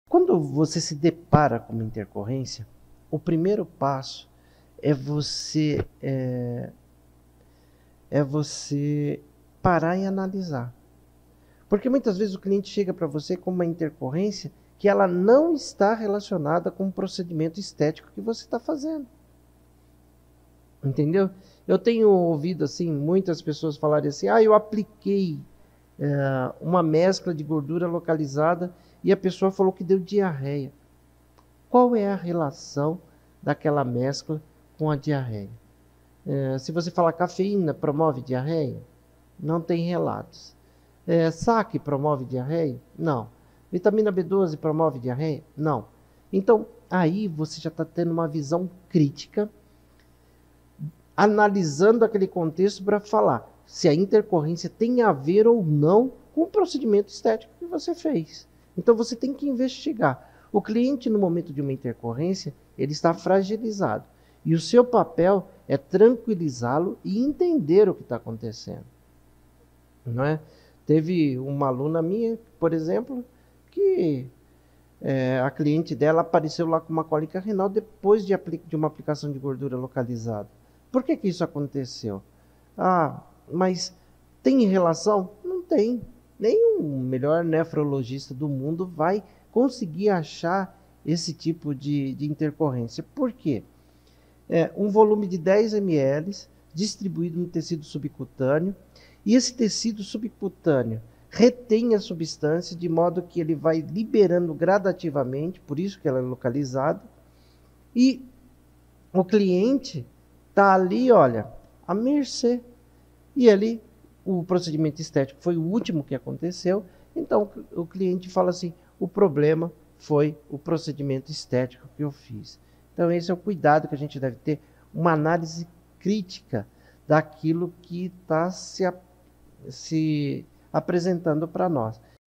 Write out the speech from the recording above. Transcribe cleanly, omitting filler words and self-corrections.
Quando você se depara com uma intercorrência, o primeiro passo é você parar e analisar. Porque muitas vezes o cliente chega para você com uma intercorrência que ela não está relacionada com o procedimento estético que você está fazendo. Entendeu? Eu tenho ouvido assim muitas pessoas falarem assim: eu apliquei uma mescla de gordura localizada e a pessoa falou que deu diarreia. Qual é a relação daquela mescla com a diarreia? Se você falar cafeína promove diarreia, não tem relatos. Saque promove diarreia? Não. Vitamina B12 promove diarreia? Não. Então, aí você já está tendo uma visão crítica, analisando aquele contexto para falar se a intercorrência tem a ver ou não com o procedimento estético que você fez. Então, você tem que investigar. O cliente, no momento de uma intercorrência, ele está fragilizado. E o seu papel é tranquilizá-lo e entender o que está acontecendo. Não é? Teve uma aluna minha, por exemplo, que a cliente dela apareceu lá com uma cólica renal depois de uma aplicação de gordura localizada. Por que isso aconteceu? Mas tem relação? Não tem. Nenhum melhor nefrologista do mundo vai conseguir achar esse tipo de intercorrência. Por quê? Um volume de 10 ml distribuído no tecido subcutâneo, e esse tecido subcutâneo retém a substância de modo que ele vai liberando gradativamente, por isso que ela é localizada, e o cliente está ali, olha, à mercê. E ali, o procedimento estético foi o último que aconteceu, então o cliente fala assim: o problema foi o procedimento estético que eu fiz. Então esse é o cuidado que a gente deve ter, uma análise crítica daquilo que está se apresentando para nós.